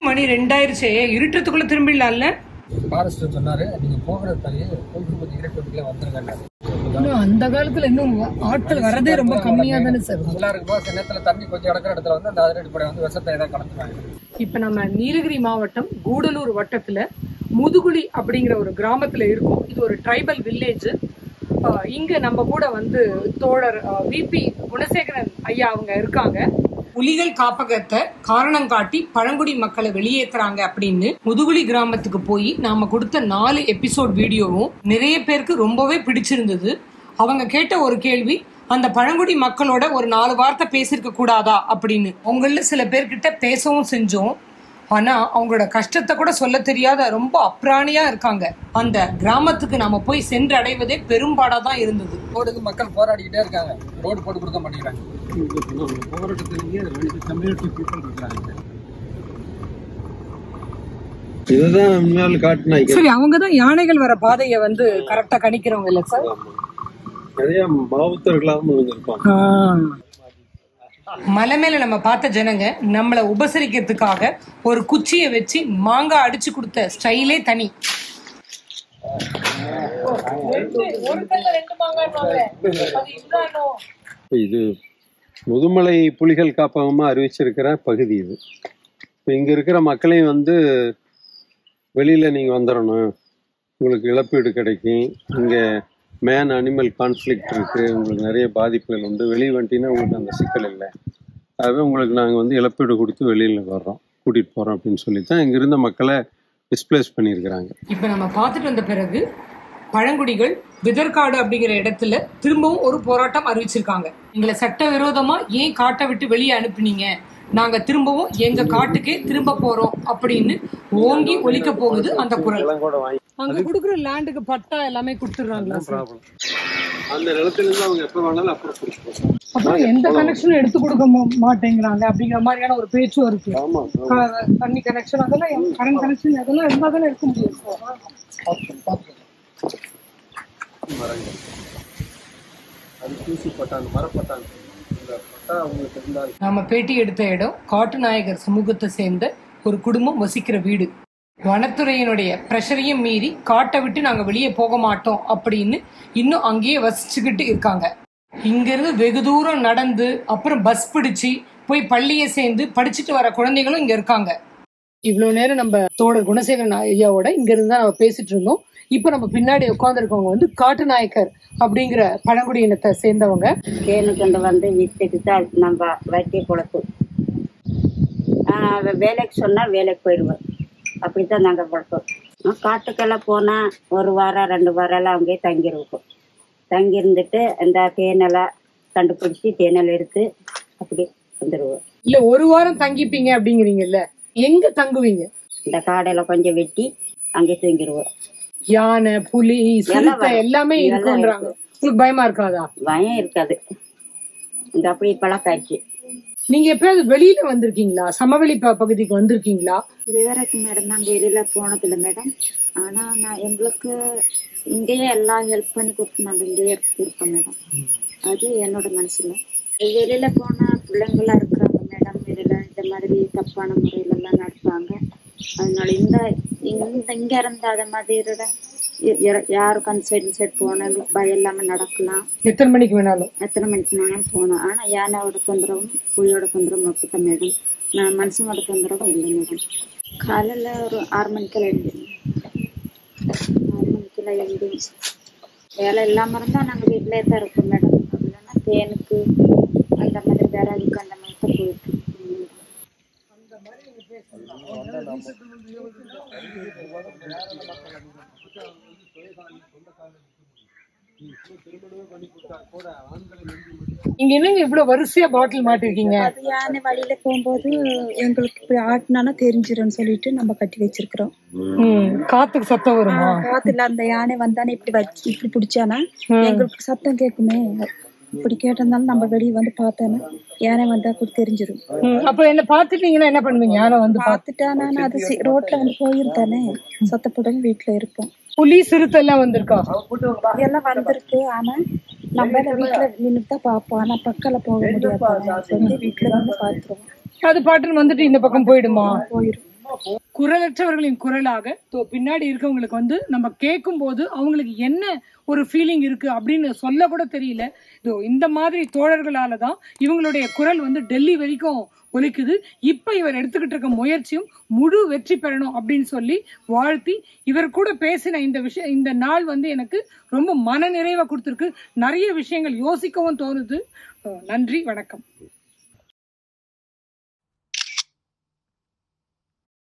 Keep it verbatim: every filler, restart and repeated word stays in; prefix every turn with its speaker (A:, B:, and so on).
A: மணி ரெண்டாயிருச்சு, இருட்டுறதுக்குள்ள திரும்பிடலாம்ல.
B: Forester சொன்னாரு நீங்க போகிற தள்ளி கொஞ்சம் இருட்டுக்குள்ள வந்துருங்க.
A: அந்த காலத்துல இன்னும் ஆட்கள் வரதே ரொம்ப கம்மியா தானே சார்.
B: எல்லாருக்கும் சில நேரத்துல தண்ணி கொஞ்சம் இடக்கிற இடத்துல வந்து அந்த அதிரடி படை வந்து விஷத்தை ஏதாவது கலந்துருவாங்க.
A: இப்ப நம்ம நீலகிரி மாவட்டம் கூடலூர் வட்டத்துல முதுகுழி அப்படிங்கிற ஒரு கிராமத்துல இருக்கோம். இது ஒரு ட்ரைபல் வில்லேஜ். இங்க நம்ம கூட வந்து தோழர் விபி குணசேகரன் ஐயா அவங்க இருக்காங்க. புலிகள் காப்பகத்தை காரணம் காட்டி பழங்குடி மக்களை வெளியேற்றுறாங்க அப்படின்னு முதுகுழி கிராமத்துக்கு போய் நாம கொடுத்த நாலு எபிசோட் வீடியோவும் நிறைய பேருக்கு ரொம்பவே பிடிச்சிருந்தது. அவங்க கேட்ட ஒரு கேள்வி, அந்த பழங்குடி மக்களோட ஒரு நாலு வார்த்தை பேசியிருக்க கூடாதா அப்படின்னு. உங்கள சில பேர்கிட்ட பேசவும் செஞ்சோம். ஆனா அவங்களோட கஷ்டத்தை கூட சொல்ல தெரியாத ரொம்ப அப்ராணியா இருக்காங்க. அந்த கிராமத்துக்கு நாம போய் சென்று அடைவதே பெரும்பாடா தான் இருந்தது.
B: ரோடுக்கு மக்கள் போராடிக்கிட்டே இருக்காங்க, ரோடு போட்டு கொடுக்க மாட்டேங்கிறாங்க.
A: சரி, அவங்கதான் யானைகள் வர பாதையை வந்து கரெக்டா கணிக்கிறவங்க இல்ல சார்?
C: நிறைய மாவட்டர்களாகவும் இருந்திருப்பாங்க.
A: மலை மேல நம்ம பார்த்த ஜனங்க நம்மளை உபசரிக்கிறதுக்காக ஒரு குச்சியை வச்சு மாங்காய் அடிச்சு கொடுத்த ஸ்டைலே தனி.
C: இது முதுமலை புலிகள் காப்பகமா அறிவிச்சிருக்கிற பகுதி இது. இப்போ இங்க இருக்கிற மக்களையும் வந்து வெளியில நீங்க வந்துடணும், உங்களுக்கு இழப்பீடு கிடைக்கும், இங்க மேன் அனிமல் கான்ஃப்ளிக்ட் இருக்கு, உங்களுக்கு நிறைய பாதிப்புகள் உண்டு, வெளியே வந்துட்டீங்கன்னா உங்களுக்கு அந்த சிக்கல் இல்லை, ஆகவே உங்களுக்கு நாங்கள் வந்து இழப்பீடு கொடுத்து வெளியில் வர்றோம், கூட்டிகிட்டு போகிறோம் அப்படின்னு சொல்லி தான் இங்கே இருந்த மக்களை டிஸ்பிளேஸ் பண்ணியிருக்கிறாங்க.
A: இப்போ நம்ம பார்த்துட்டு வந்த பிறகு பழங்குடிகள் விதர்காடு அப்படிங்கிற இடத்துல திரும்பவும் ஒரு போராட்டம் அறிவிச்சிருக்காங்க. எங்களை சட்ட விரோதமா ஏன் காட்டை விட்டு வெளியே அனுப்புனீங்க, நாங்க திரும்பவும் எங்க காட்டுக்கே திரும்ப போறோம் அப்படின்னு ஓங்கி ஒலிக்க போகுது அந்த குரல். அங்க குடுக்குற லேண்டுக்கு பட்டா எல்லாமே கொடுத்துடுறாங்களா?
C: அந்த நிலத்துல இருந்து அவங்க எப்ப வேணாலும் அப்புறம் கொடுத்துருவாங்க.
A: அப்புறம் எந்த கனெக்ஷனும் எடுத்து கொடுக்க மாட்டேங்கிறாங்க அப்படிங்கிற மாதிரியான ஒரு பேச்சும் இருக்கு. தண்ணி கனெக்ஷன் அதெல்லாம் கரண்ட் கனெக்ஷன் அதெல்லாம் இருந்தா தானே இருக்க முடியும். நாம பேட்டி எடுத்த இடம் காட்டுநாயகர் சமூகத்தை சேர்ந்த ஒரு குடும்பம் வசிக்கிற வீடு. வனத்துறையினுடைய பிரஷரையும் மீறி காட்டை விட்டு நாங்க வெளியே போக மாட்டோம் அப்படின்னு இன்னும் அங்கேயே வசிச்சுக்கிட்டு இருக்காங்க. இங்க இருந்து வெகு தூரம் நடந்து அப்புறம் பஸ் பிடிச்சு போய் பள்ளியை சேர்ந்து படிச்சுட்டு வர குழந்தைகளும் இங்க இருக்காங்க. இவ்வளவு நேரம் நம்ம தோழர் குணசேகரன் ஐயாவோட இங்க இருந்து தான் நம்ம பேசிட்டு இருந்தோம். இப்ப நம்ம பின்னாடி உட்காந்துருக்கவங்க வந்து காட்டுநாயக்கர் அப்படிங்கிற பழங்குடி இனத்தை சேர்ந்தவங்க.
D: கேனு கொண்டு வந்து வீட்டுக்கு தான் நம்ம வைத்திய குளத்து வேலைக்கு சொன்னா வேலைக்கு போயிடுவோம். அப்படித்தான் நாங்கள் பழக்கம். காட்டுக்கெல்லாம் போனால் ஒரு வாரம் ரெண்டு வாரம் எல்லாம் அங்கேயே தங்கியிருக்கோம். தங்கி இருந்துட்டு அந்த தேனெல்லாம் கண்டுபிடிச்சி தேனெல்லாம் எடுத்து அப்படி வந்துடுவோம்.
A: இல்ல ஒரு வாரம் தங்கிப்பீங்க அப்படிங்கிறீங்கல்ல, எங்க தங்குவீங்க?
D: இந்த காடையில கொஞ்சம் வெட்டி அங்கே தங்கிடுவோம்.
A: யானை புலி சிறுத்தை எல்லாமே இருக்குன்றாங்க. உங்களுக்கு பயமா இருக்காதா?
D: பயம் இருக்காது, இந்த அப்படி பழக்காச்சு.
A: நீங்க எப்பயாவது வெளியில வந்திருக்கீங்களா? சமவெளி பகுதிக்கு வந்திருக்கீங்களா?
D: இதுவரைக்கும் மேடம் நாங்க வெளியில போனதில்லை மேடம். ஆனா நான் எங்களுக்கு இங்கேயே எல்லாம் ஹெல்ப் பண்ணி கொடுத்து நாங்க இங்கேயே இருக்கோம் மேடம். அது என்னோட மனசுல. வெளியில போனா பிள்ளைங்களா இருக்கிறாங்க மேடம், வெளியில இந்த மாதிரி தப்பான முறையில எல்லாம் நடப்பாங்க. அதனால இந்த இந்த இங்க இருந்த அத மாதிரி யாருக்கும் அந்த சைடு சைடு போனாலும் பயம் இல்லாம நடக்கலாம்.
A: எத்தனை மணிக்கு வேணாலும்
D: எத்தனை மணிக்கு வேணாலும் போனோம். ஆனா யானையோட தொந்தரவும் புலியோட தொந்தரவும் அப்படித்தான் மேடம். நான் மனுஷனோட தொந்தரவும் இல்லை மேடம். காலையில ஒரு ஆறு மணிக்கெல்லாம் எழுந்திருந்தோம். ஆறு மணிக்கெல்லாம் எழுந்து வேலை இல்லாம இருந்தா நாங்க வீட்டிலே தான் இருக்கோம் மேடம். இல்லைன்னா தேனுக்கு அந்த மாதிரி விறகுக்கு அந்த மாதிரி தான் போயிட்டு இருக்கோம்.
A: இங்க என்னங்க இவ்வளவு வரிசையா பாட்டில் மாட்டிருக்கீங்க?
D: யானை வழியில போகும்போது எங்களுக்கு இப்படி ஆட்டினா தெரிஞ்சிடும் சொல்லிட்டு நம்ம கட்டி வச்சிருக்கிறோம்.
A: காத்துக்கு சத்தம் வருமா?
D: காத்துல அந்த யானை வந்தானே இப்படி வச்சு இப்படி பிடிச்சானா எங்களுக்கு சத்தம் கேட்குமே. இப்படி கேட்டிருந்தாலும் நம்ம வெளியே வந்து பார்த்தோன்னா யானை வந்தா கூட தெரிஞ்சிடும்.
A: அப்ப என்ன பாத்துட்டீங்கன்னா என்ன பண்ணுவீங்க? யானை வந்து
D: பாத்துட்டானா அது ரோட்ல வந்து போயிருந்தானே சத்தப்படும் வீட்டுல இருப்போம்.
A: புலி சிறுத்தை எல்லாம் வந்திருக்கா?
D: எல்லாம் வந்திருக்கு. ஆனா நம்ம வீட்டுல நின்றுதான் பாப்போம். ஆனா பக்கத்துல போக முடியாது, வீட்டுல வந்து பாத்துருவோம்.
A: அது பாட்டுன்னு வந்துட்டு இந்த பக்கம் போயிடுமா?
D: போயிடும்.
A: பார்ப்போம். குரலற்றவர்களின் குரலாக பின்னாடி இருக்கவங்களுக்கு வந்து நம்ம கேட்கும் போது அவங்களுக்கு என்ன ஒரு ஃபீலிங் இருக்கு அப்படின்னு சொல்ல கூட தெரியல. இதோ இந்த மாதிரி தோழர்களால தான் இவங்களுடைய குரல் வந்து டெல்லி வரைக்கும் ஒலிக்குது. இப்ப இவர் எடுத்துக்கிட்டு இருக்க முயற்சியும் முழு வெற்றி பெறணும் அப்படின்னு சொல்லி வாழ்த்தி இவர் கூட பேசின இந்த விஷயம் இந்த நாள் வந்து எனக்கு ரொம்ப மன நிறைவை கொடுத்திருக்கு. நிறைய விஷயங்கள் யோசிக்கவும் தோணுது. நன்றி, வணக்கம்.